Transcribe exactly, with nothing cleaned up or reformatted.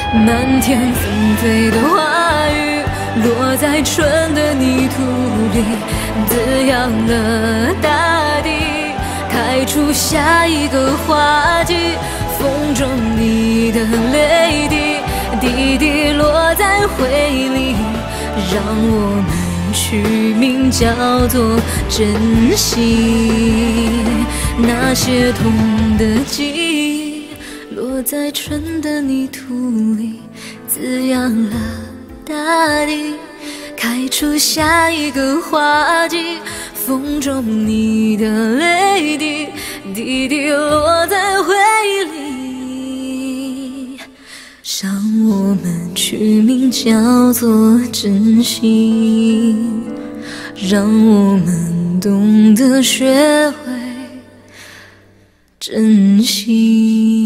漫天纷飞的花雨，落在春的泥土里，滋养了大地，开出下一个花季。风中你的泪滴，滴滴落在回忆里，让我们取名叫做珍惜。那些痛的记忆，落在春的泥土里，滋养了大地，开出下一个花季。风中你的泪滴，滴滴落在回忆里，让我们取名叫做珍惜，让我们懂得学会珍惜。